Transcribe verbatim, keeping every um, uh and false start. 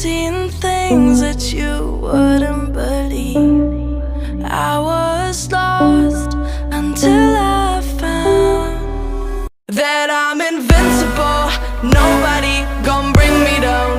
seen things that you wouldn't believe. I was lost until I found that I'm invincible. Nobody gon' bring me down.